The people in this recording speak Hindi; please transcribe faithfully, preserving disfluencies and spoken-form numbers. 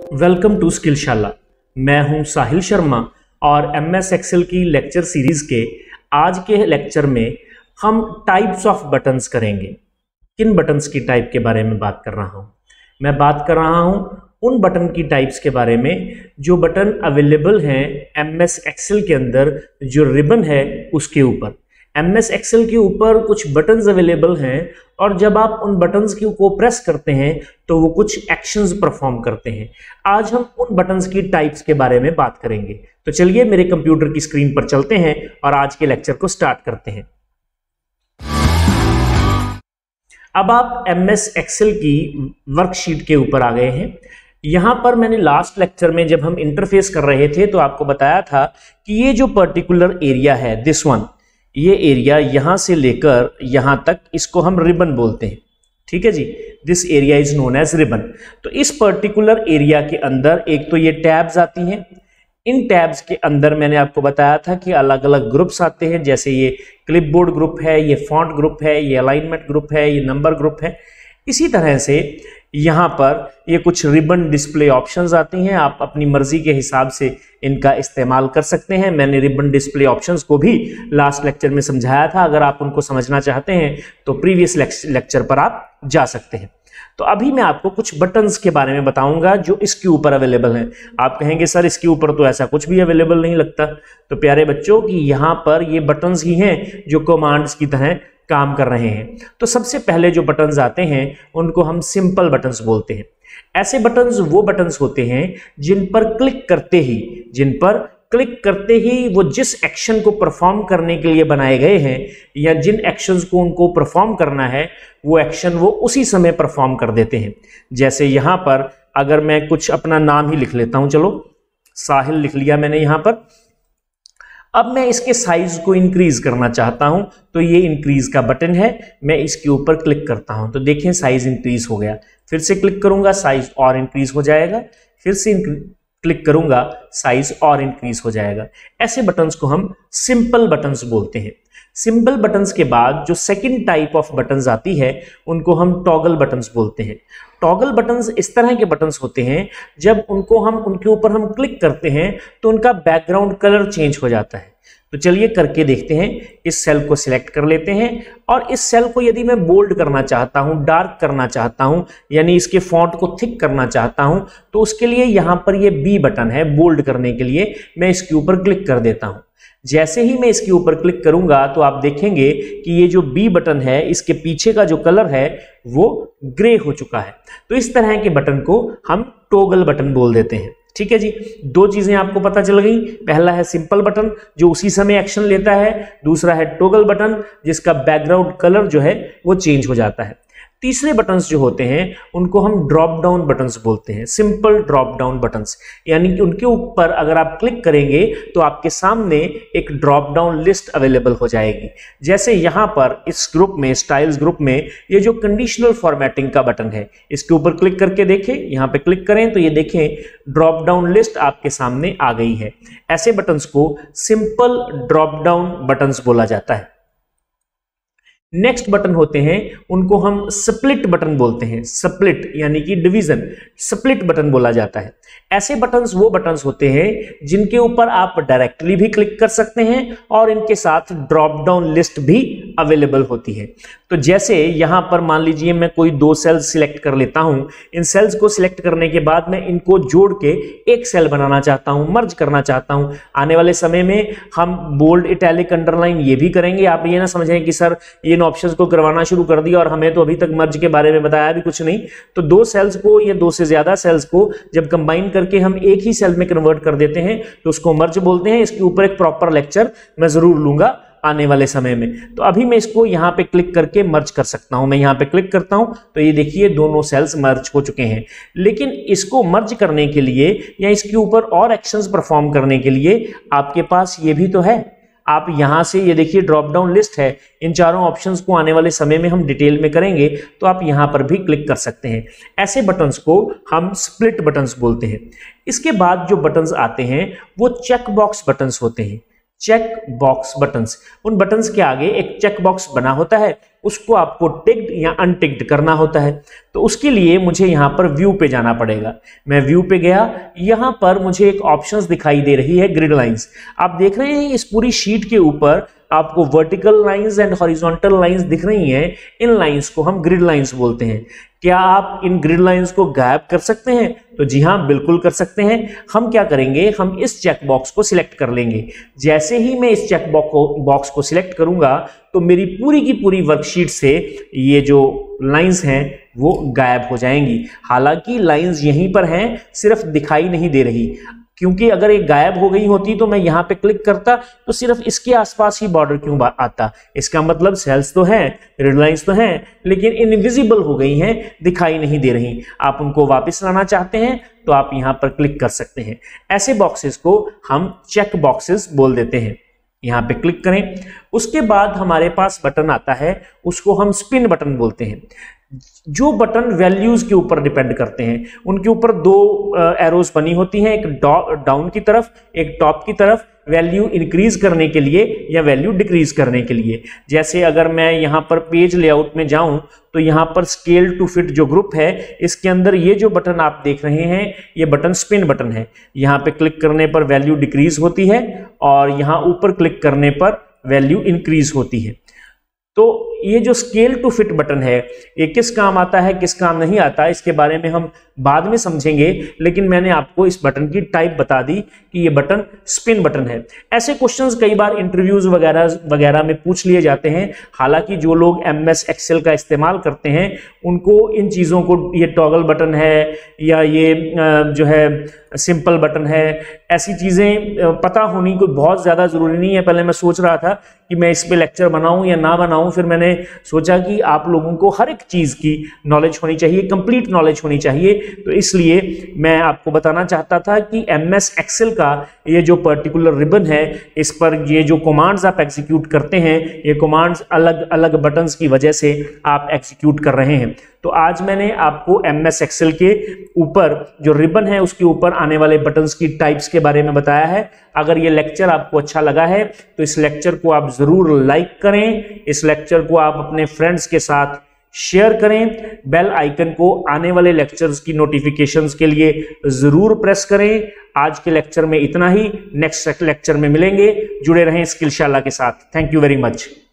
Welcome to स्किलशाला। मैं हूं साहिल शर्मा और एम एस एक्सेल की लेक्चर सीरीज के आज के लेक्चर में हम टाइप्स ऑफ बटन्स करेंगे। किन बटन्स की टाइप के बारे में बात कर रहा हूं? मैं बात कर रहा हूं उन बटन की टाइप्स के बारे में जो बटन अवेलेबल हैं एम एस एक्सेल के अंदर, जो रिबन है उसके ऊपर। एम एस एक्सेल के ऊपर कुछ बटन्स अवेलेबल हैं और जब आप उन बटन्स को प्रेस करते हैं तो वो कुछ एक्शंस परफॉर्म करते हैं। आज हम उन बटन्स की टाइप्स के बारे में बात करेंगे। तो चलिए मेरे कंप्यूटर की स्क्रीन पर चलते हैं और आज के लेक्चर को स्टार्ट करते हैं। अब आप एम एस एक्सेल की वर्कशीट के ऊपर आ गए हैं। यहां पर मैंने लास्ट लेक्चर में जब हम इंटरफेस कर रहे थे तो आपको बताया था कि ये जो पर्टिकुलर एरिया है, दिस वन, ये एरिया यहां से लेकर यहां तक, इसको हम रिबन बोलते हैं। ठीक है जी, this area is known as ribbon. तो इस पर्टिकुलर एरिया के अंदर एक तो ये टैब्स आती हैं। इन टैब्स के अंदर मैंने आपको बताया था कि अलग अलग ग्रुप्स आते हैं, जैसे ये क्लिपबोर्ड ग्रुप है, ये फॉन्ट ग्रुप है, ये अलाइनमेंट ग्रुप है, ये नंबर ग्रुप है। इसी तरह से यहाँ पर ये कुछ रिबन डिस्प्ले ऑप्शंस आती हैं। आप अपनी मर्जी के हिसाब से इनका इस्तेमाल कर सकते हैं। मैंने रिबन डिस्प्ले ऑप्शंस को भी लास्ट लेक्चर में समझाया था। अगर आप उनको समझना चाहते हैं तो प्रीवियस लेक्चर पर आप जा सकते हैं। तो अभी मैं आपको कुछ बटन्स के बारे में बताऊंगा जो इसके ऊपर अवेलेबल हैं। आप कहेंगे सर इसके ऊपर तो ऐसा कुछ भी अवेलेबल नहीं लगता। तो प्यारे बच्चों कि यहाँ पर ये बटन्स ही हैं जो कमांड्स की तरह काम कर रहे हैं। तो सबसे पहले जो बटन्स आते हैं उनको हम सिंपल बटन्स बोलते हैं। ऐसे बटन्स वो बटन्स होते हैं जिन पर क्लिक करते ही जिन पर क्लिक करते ही वो जिस एक्शन को परफॉर्म करने के लिए बनाए गए हैं या जिन एक्शंस को उनको परफॉर्म करना है वो एक्शन वो उसी समय परफॉर्म कर देते हैं। जैसे यहाँ पर अगर मैं कुछ अपना नाम ही लिख लेता हूं, चलो साहिल लिख लिया मैंने यहाँ पर। अब मैं इसके साइज को इंक्रीज करना चाहता हूं तो ये इंक्रीज का बटन है। मैं इसके ऊपर क्लिक करता हूं तो देखें साइज इंक्रीज हो गया। फिर से क्लिक करूंगा, साइज और इंक्रीज हो जाएगा। फिर से क्लिक करूंगा, साइज और इंक्रीज हो जाएगा। ऐसे बटन्स को हम सिंपल बटन्स बोलते हैं। सिंपल बटन्स के बाद जो सेकंड टाइप ऑफ बटन्स आती है उनको हम टॉगल बटन्स बोलते हैं। टॉगल बटन्स इस तरह के बटन्स होते हैं जब उनको हम उनके ऊपर हम क्लिक करते हैं तो उनका बैकग्राउंड कलर चेंज हो जाता है। तो चलिए करके देखते हैं। इस सेल को सिलेक्ट कर लेते हैं और इस सेल को यदि मैं बोल्ड करना चाहता हूं, डार्क करना चाहता हूं, यानी इसके फॉन्ट को थिक करना चाहता हूं, तो उसके लिए यहां पर ये बी बटन है बोल्ड करने के लिए। मैं इसके ऊपर क्लिक कर देता हूं। जैसे ही मैं इसके ऊपर क्लिक करूंगा तो आप देखेंगे कि ये जो बी बटन है इसके पीछे का जो कलर है वो ग्रे हो चुका है। तो इस तरह के बटन को हम टॉगल बटन बोल देते हैं। ठीक है जी, दो चीजें आपको पता चल गई। पहला है सिंपल बटन जो उसी समय एक्शन लेता है, दूसरा है टॉगल बटन जिसका बैकग्राउंड कलर जो है वो चेंज हो जाता है। तीसरे बटन्स जो होते हैं उनको हम ड्रॉप डाउन बटन्स बोलते हैं। सिंपल ड्रॉप डाउन बटन्स, यानी कि उनके ऊपर अगर आप क्लिक करेंगे तो आपके सामने एक ड्रॉप डाउन लिस्ट अवेलेबल हो जाएगी। जैसे यहां पर इस ग्रुप में, स्टाइल्स ग्रुप में, ये जो कंडीशनल फॉर्मेटिंग का बटन है इसके ऊपर क्लिक करके देखें। यहां पे क्लिक करें तो ये देखें ड्रॉप डाउन लिस्ट आपके सामने आ गई है। ऐसे बटन्स को सिंपल ड्रॉप डाउन बटन्स बोला जाता है। नेक्स्ट बटन होते हैं उनको हम स्प्लिट बटन बोलते हैं। स्प्लिट यानी कि डिवीजन, स्प्लिट बटन बोला जाता है। ऐसे बटन्स वो बटन्स होते हैं जिनके ऊपर आप डायरेक्टली भी क्लिक कर सकते हैं और इनके साथ ड्रॉप डाउन लिस्ट भी अवेलेबल होती है। तो जैसे यहां पर मान लीजिए मैं कोई दो सेल्स सिलेक्ट कर लेता हूं। इन सेल्स को सिलेक्ट करने के बाद मैं इनको जोड़ के एक सेल बनाना चाहता हूं, मर्ज करना चाहता हूं। आने वाले समय में हम बोल्ड, इटैलिक, अंडरलाइन ये भी करेंगे। आप ये ना समझें कि सर ये इन ऑप्शंस को करवाना शुरू कर दिया और हमें तो अभी तक मर्ज के बारे में बताया भी कुछ नहीं। तो दो सेल्स को या दो से ज्यादा सेल्स को जब कंबाइन करके हम एक ही सेल में कन्वर्ट कर देते हैं तो उसको मर्ज बोलते हैं। इसके ऊपर एक प्रॉपर लेक्चर मैं जरूर लूंगा आने वाले समय में। तो अभी मैं इसको यहां पे क्लिक करके मर्ज कर सकता हूं। मैं यहां पे क्लिक करता हूं तो ये देखिए दोनों सेल्स मर्ज हो चुके हैं। लेकिन इसको मर्ज करने के लिए या इसके ऊपर और एक्शंस परफॉर्म करने के लिए आपके पास ये भी तो है। आप यहां से ये देखिए ड्रॉप डाउन लिस्ट है। इन चारों ऑप्शंस को आने वाले समय में हम डिटेल में करेंगे तो आप यहां पर भी क्लिक कर सकते हैं। ऐसे बटन्स को हम स्प्लिट बटन्स बोलते हैं। इसके बाद जो बटन्स आते हैं वो चेक बॉक्स बटन्स होते हैं। चेक बॉक्स बटन्स, उन बटन्स के आगे एक चेक बॉक्स बना होता है, उसको आपको टिक्ड या अनटिक्ड करना होता है। तो उसके लिए मुझे यहां पर व्यू पे जाना पड़ेगा। मैं व्यू पे गया, यहां पर मुझे एक ऑप्शंस दिखाई दे रही है ग्रिड लाइंस। आप देख रहे हैं इस पूरी शीट के ऊपर आपको vertical lines and horizontal lines दिख रही हैं। इन लाइंस को हम ग्रिड लाइंस बोलते हैं। क्या आप इन ग्रिड लाइंस को गायब कर सकते हैं? तो जी हां, बिल्कुल कर सकते हैं। हम क्या करेंगे, हम इस चेक बॉक्स को सिलेक्ट कर लेंगे। जैसे ही मैं इस चेक बॉक्स को सिलेक्ट करूंगा तो मेरी पूरी की पूरी वर्कशीट से ये जो लाइंस हैं वो गायब हो जाएंगी। हालांकि लाइंस यहीं पर हैं, सिर्फ दिखाई नहीं दे रही, क्योंकि अगर ये गायब हो गई होती तो मैं यहां पे क्लिक करता तो सिर्फ इसके आसपास ही बॉर्डर क्यों आता। इसका मतलब सेल्स तो हैं, ग्रिड लाइंस तो हैं, लेकिन इनविजिबल हो गई हैं, दिखाई नहीं दे रही। आप उनको वापस लाना चाहते हैं तो आप यहां पर क्लिक कर सकते हैं। ऐसे बॉक्सेस को हम चेक बॉक्सेस बोल देते हैं। यहां पे क्लिक करें, उसके बाद हमारे पास बटन आता है, उसको हम स्पिन बटन बोलते हैं। जो बटन वैल्यूज के ऊपर डिपेंड करते हैं, उनके ऊपर दो एरोज बनी होती हैं, एक डाउन की तरफ, एक टॉप की तरफ, वैल्यू इंक्रीज करने के लिए या वैल्यू डिक्रीज करने के लिए। जैसे अगर मैं यहां पर पेज लेआउट में जाऊं तो यहां पर स्केल टू फिट जो ग्रुप है, इसके अंदर ये जो बटन आप देख रहे हैं ये बटन स्पिन बटन है। यहां पे क्लिक करने पर वैल्यू डिक्रीज होती है और यहां ऊपर क्लिक करने पर वैल्यू इंक्रीज होती है। तो ये जो स्केल टू फिट बटन है ये किस काम आता है, किस काम नहीं आता, इसके बारे में हम बाद में समझेंगे, लेकिन मैंने आपको इस बटन की टाइप बता दी कि ये बटन स्पिन बटन है। ऐसे क्वेश्चंस कई बार इंटरव्यूज वगैरह वगैरह में पूछ लिए जाते हैं। हालांकि जो लोग एमएस एक्सेल का इस्तेमाल करते हैं उनको इन चीज़ों को, ये टॉगल बटन है या ये जो है सिंपल बटन है, ऐसी चीज़ें पता होनी कोई बहुत ज़्यादा ज़रूरी नहीं है। पहले मैं सोच रहा था कि मैं इस पे लेक्चर बनाऊं या ना बनाऊं, फिर मैंने सोचा कि आप लोगों को हर एक चीज़ की नॉलेज होनी चाहिए, कंप्लीट नॉलेज होनी चाहिए। तो इसलिए मैं आपको बताना चाहता था कि एमएस एक्सेल का ये जो पर्टिकुलर रिबन है, इस पर ये जो कमांड्स आप एग्जीक्यूट करते हैं, ये कमांड्स अलग अलग बटन्स की वजह से आप एग्जीक्यूट कर रहे हैं। तो आज मैंने आपको एमएस एक्सेल के ऊपर जो रिबन है उसके ऊपर आने वाले बटन्स की टाइप्स के बारे में बताया है। अगर ये लेक्चर आपको अच्छा लगा है तो इस लेक्चर को आप जरूर लाइक करें, इस लेक्चर को आप अपने फ्रेंड्स के साथ शेयर करें, बेल आइकन को आने वाले लेक्चर्स की नोटिफिकेशंस के लिए जरूर प्रेस करें। आज के लेक्चर में इतना ही, नेक्स्ट लेक्चर में मिलेंगे। जुड़े रहें स्किलशाला के साथ। Thank you very much.